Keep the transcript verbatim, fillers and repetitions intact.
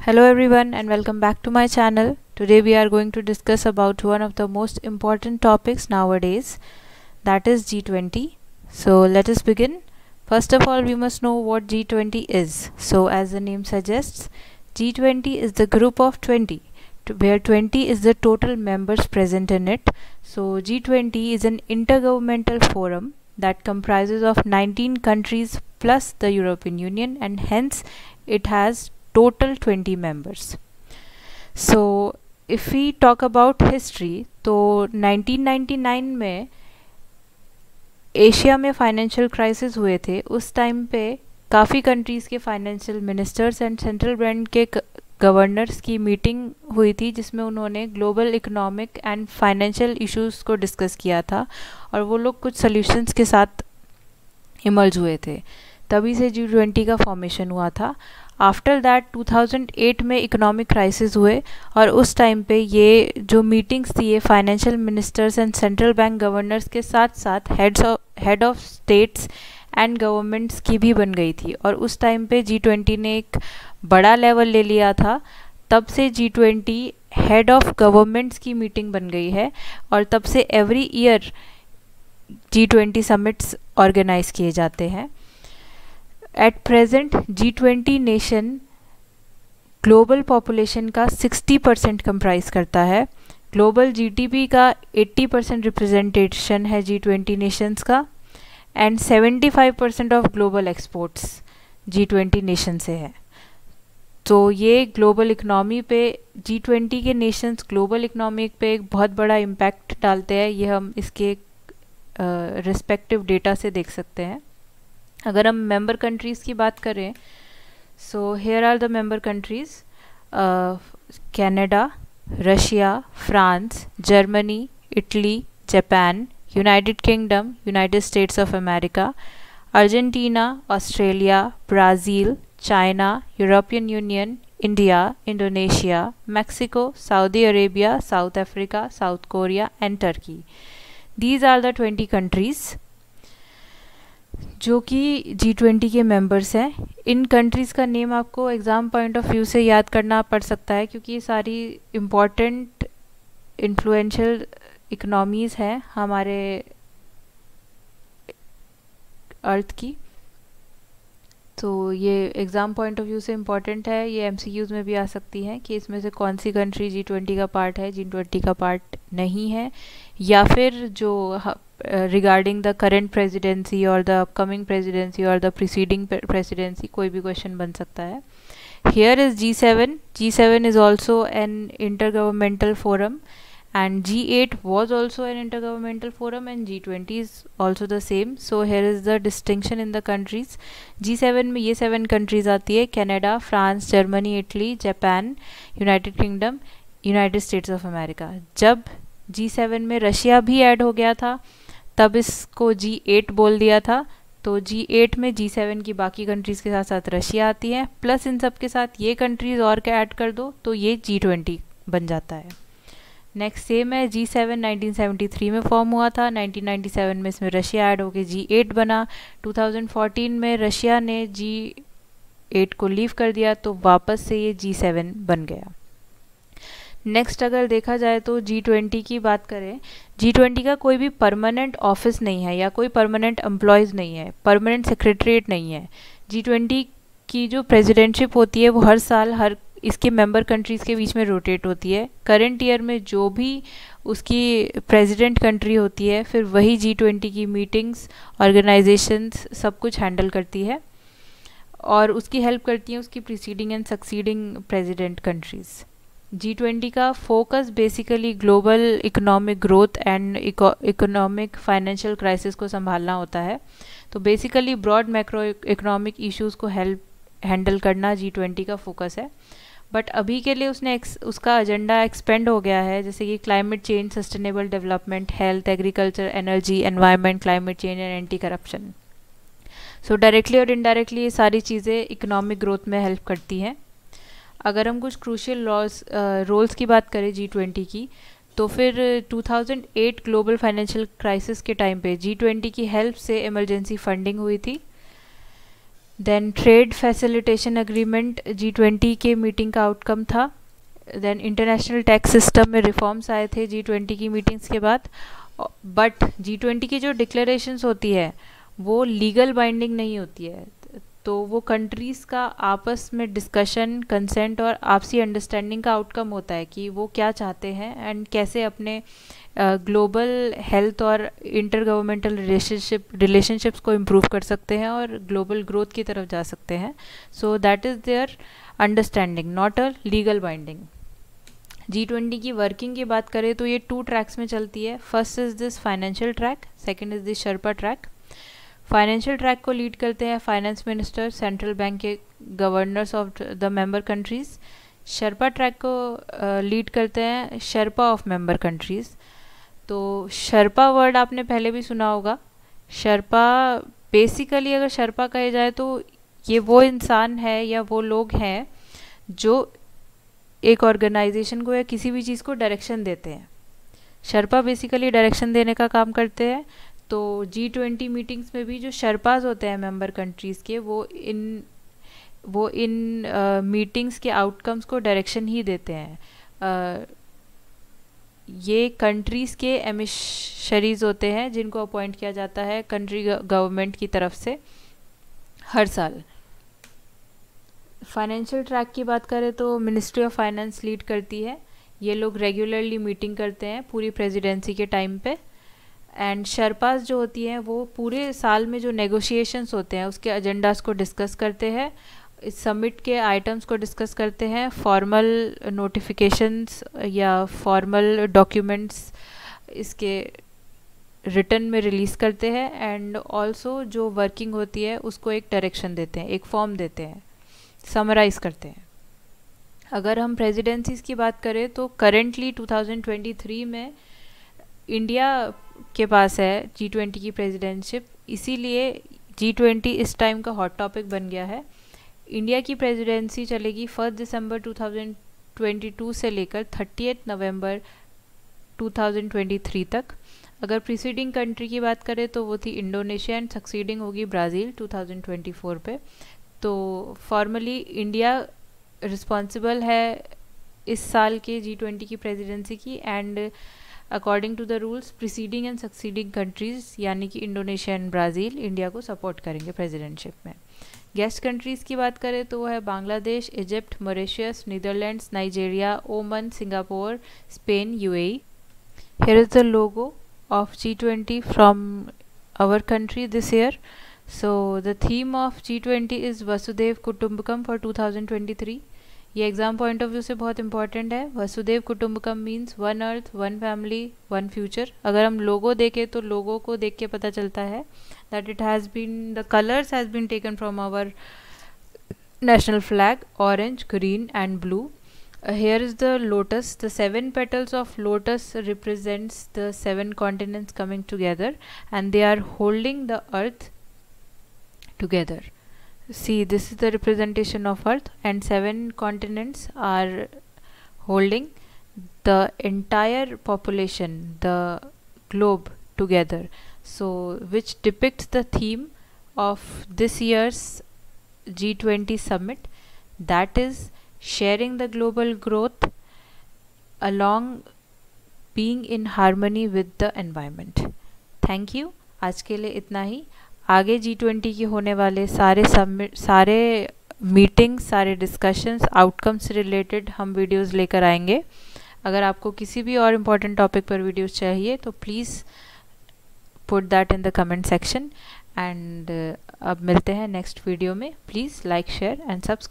Hello everyone and welcome back to my channel. Today we are going to discuss about one of the most important topics nowadays, that is G twenty. So let us begin. First of all, we must know what G twenty is. So as the name suggests, G twenty is the group of twenty, where twenty is the total members present in it. So G twenty is an intergovernmental forum that comprises of nineteen countries plus the European Union, and hence it has total twenty members. So if we talk about history, तो nineteen ninety nine में Asia में financial crisis हुए थे. उस time पे काफ़ी countries के financial ministers and central bank के गवर्नर्स की मीटिंग हुई थी, जिसमें उन्होंने global economic and financial issues को डिस्कस किया था और वो लोग कुछ सॉल्यूशंस के साथ इमर्ज हुए थे. तभी से जी ट्वेंटी का फॉर्मेशन हुआ था. After that two thousand eight में इकोनॉमिक क्राइसिस हुए और उस टाइम पे ये जो मीटिंग्स थी ये financial ministers and central bank governors के साथ साथ heads of head of states and governments की भी बन गई थी. और उस टाइम पे जी ट्वेंटी ने एक बड़ा लेवल ले लिया था. तब से G twenty head of governments की मीटिंग बन गई है और तब से every year G twenty summits organize किए जाते हैं. At present G twenty nation global population का सिक्सटी परसेंट कंप्राइज करता है. ग्लोबल जीडीपी का एट्टी परसेंट रिप्रेजेंटेशन है जी ट्वेंटी नेशंस का, and seventy five percent of global exports G twenty nation से है. तो ये ग्लोबल इकनॉमी पे जी ट्वेंटी के नेशंस ग्लोबल इकनॉमी पे एक बहुत बड़ा इम्पैक्ट डालते हैं. ये हम इसके रिस्पेक्टिव uh, डेटा से देख सकते हैं. अगर हम मेंबर कंट्रीज़ की बात करें, so here are the member countries: Canada, Russia, France, Germany, Italy, Japan, United Kingdom, United States of America, Argentina, Australia, Brazil, China, European Union, India, Indonesia, Mexico, Saudi Arabia, South Africa, South Korea and Turkey. These are the twenty countries जो कि G twenty के members हैं. इन countries का name आपको exam point of view से याद करना पड़ सकता है, क्योंकि ये सारी इम्पॉर्टेंट इन्फ्लुएंशियल इकनॉमीज़ हैं हमारे अर्थ की. तो ये एग्ज़ाम पॉइंट ऑफ व्यू से इम्पॉर्टेंट है. ये एमसीक्यूज़ में भी आ सकती हैं कि इसमें से कौन सी कंट्री जी ट्वेंटी का पार्ट है, जी ट्वेंटी का पार्ट नहीं है, या फिर जो रिगार्डिंग द करेंट प्रेसिडेंसी और द अपकमिंग प्रेसिडेंसी और द प्रीसीडिंग प्रेसिडेंसी कोई भी क्वेश्चन बन सकता है. Here is G seven. G seven is also an intergovernmental forum, and G eight was also an intergovernmental forum, and G twenty is also the same. So here is the distinction in the countries. G seven में ये seven countries आती है: Canada, France, Germany, Italy, Japan, United Kingdom, United States of America. जब G seven में Russia भी add हो गया था तब इसको G eight बोल दिया था. तो G eight में G सेवन की बाकी कंट्रीज़ के साथ साथ रशिया आती है, प्लस इन सब के साथ ये कंट्रीज़ और क्या ऐड कर दो तो ये G ट्वेंटी बन जाता है. नेक्स्ट सेम है G seven nineteen seventy three में फॉर्म हुआ था. नाइनटीन नाइंटी सेवन में इसमें रशिया ऐड होकर जी एट बना. टू थाउजेंड फोर्टीन में रशिया ने जी एट को लीव कर दिया तो वापस से ये जी सेवन बन गया. नेक्स्ट अगर देखा जाए तो जी ट्वेंटी की बात करें, जी ट्वेंटी का कोई भी परमानेंट ऑफिस नहीं है या कोई परमानेंट एम्प्लॉयज़ नहीं है, परमानेंट सेक्रेटरीट नहीं है. जी ट्वेंटी की जो प्रेसिडेंटशिप होती है वो हर साल हर इसके मेंबर कंट्रीज़ के बीच में रोटेट होती है. करंट ईयर में जो भी उसकी प्रेसिडेंट कंट्री होती है फिर वही जी ट्वेंटी की मीटिंग्स, ऑर्गेनाइजेशंस सब कुछ हैंडल करती है और उसकी हेल्प करती हैं उसकी preceding and succeeding president countries. G twenty का focus basically global economic growth and economic financial crisis को संभालना होता है. तो basically broad macro economic issues को हेल्प हैंडल करना जी ट्वेंटी का फोकस है. बट अभी के लिए उसने उसका एजेंडा एक्सपेंड हो गया है, जैसे कि climate change, sustainable development, health, agriculture, energy, environment, climate change and anti corruption. So directly और इनडायरेक्टली ये सारी चीज़ें इकोनॉमिक ग्रोथ में हेल्प करती हैं. अगर हम कुछ क्रूशियल लॉस रोल्स की बात करें जी ट्वेंटी की, तो फिर two thousand eight global financial crisis के टाइम पे जी ट्वेंटी की हेल्प से इमरजेंसी फंडिंग हुई थी. Then trade facilitation agreement G twenty के मीटिंग का आउटकम था। देन इंटरनेशनल टैक्स सिस्टम में रिफॉर्म्स आए थे जी ट्वेंटी की मीटिंग्स के बाद। बट जी ट्वेंटी की जो डिक्लेरेशंस होती है वो लीगल बाइंडिंग नहीं होती है, तो वो कंट्रीज़ का आपस में डिस्कशन, कंसेंट और आपसी अंडरस्टैंडिंग का आउटकम होता है कि वो क्या चाहते हैं एंड कैसे अपने ग्लोबल हेल्थ और इंटर गवर्नमेंटल रिलेशनशिप रिलेशनशिप्स को इम्प्रूव कर सकते हैं और ग्लोबल ग्रोथ की तरफ जा सकते हैं। So that is their understanding, not a legal binding. G twenty की वर्किंग की बात करें तो ये टू ट्रैक्स में चलती है। First is this financial track, second is this sherpa track. Financial track को लीड करते हैं फाइनेंस मिनिस्टर, सेंट्रल बैंक के governors of the member countries. Sherpa track को लीड uh, करते हैं शर्पा ऑफ मेंबर कंट्रीज़। तो शर्पा वर्ड आपने पहले भी सुना होगा। शर्पा बेसिकली अगर शर्पा कहे जाए तो ये वो इंसान है या वो लोग हैं जो एक ऑर्गेनाइजेशन को या किसी भी चीज़ को डायरेक्शन देते हैं। शर्पा बेसिकली डायरेक्शन देने का काम करते हैं। तो जी ट्वेंटी मीटिंग्स में भी जो शर्पाज होते हैं मेंबर कंट्रीज़ के, वो इन वो इन मीटिंग्स uh, के आउटकम्स को डायरेक्शन ही देते हैं। uh, ये कंट्रीज़ के एमिशरीज होते हैं जिनको अपॉइंट किया जाता है कंट्री गवर्नमेंट की तरफ से हर साल। फाइनेंशियल ट्रैक की बात करें तो मिनिस्ट्री ऑफ फाइनेंस लीड करती है। ये लोग रेगुलरली मीटिंग करते हैं पूरी प्रेसिडेंसी के टाइम पे। एंड शर्पास जो होती हैं वो पूरे साल में जो नेगोशिएशंस होते हैं उसके एजेंडास को डिस्कस करते हैं, इस समिट के आइटम्स को डिस्कस करते हैं, फॉर्मल नोटिफिकेशंस या फॉर्मल डॉक्यूमेंट्स इसके रिटर्न में रिलीज़ करते हैं एंड ऑल्सो जो वर्किंग होती है उसको एक डायरेक्शन देते हैं, एक फॉर्म देते हैं, समराइज़ करते हैं। अगर हम प्रेसिडेंसीज़ की बात करें तो currently two thousand twenty three में इंडिया के पास है जी ट्वेंटी की प्रेसिडेंटशिप, इसीलिए जी ट्वेंटी इस टाइम का हॉट टॉपिक बन गया है। इंडिया की प्रेसिडेंसी चलेगी first December two thousand twenty two से लेकर thirtieth November two thousand twenty three तक। अगर प्रीसीडिंग कंट्री की बात करें तो वो थी इंडोनेशिया एंड सक्सीडिंग होगी Brazil two thousand twenty four पे। तो फॉर्मली इंडिया रिस्पॉन्सिबल है इस साल के जी ट्वेंटी की प्रेसिडेंसी की and according to the rules preceding and succeeding countries यानी कि इंडोनेशिया एंड ब्राज़ील इंडिया को सपोर्ट करेंगे प्रेसिडेंटशिप में। गेस्ट कंट्रीज़ की बात करें तो वो है Bangladesh, Egypt, Mauritius, Netherlands, Nigeria, Oman, Singapore, Spain, UAE. Here is the logo of G twenty from our country this year. So the theme of G twenty is Vasudhaiv Kutumbakam for two thousand twenty-three. ये exam point of view से बहुत important है। वसुदेव कुटुम्बकम means one earth, one family, one future. अगर हम लोगो देखें तो लोगों को देख के पता चलता है that it has been the colours has been taken from our national flag, orange, green and blue. Uh, here is the lotus. The seven petals of lotus represents the seven continents coming together and they are holding the earth together. See, this is the representation of earth and seven continents are holding the entire population, the globe together. So which depicts the theme of this year's G twenty summit, that is sharing the global growth along being in harmony with the environment. Thank you. आज के लिए इतना ही। आगे जी twenty की होने वाले सारे submit सारे मीटिंग्स, सारे डिस्कशंस, आउटकम्स से रिलेटेड हम वीडियोस लेकर आएंगे। अगर आपको किसी भी और इम्पोर्टेंट टॉपिक पर वीडियोस चाहिए तो please put that in the comment section and अब मिलते हैं नेक्स्ट वीडियो में। Please like, share and subscribe.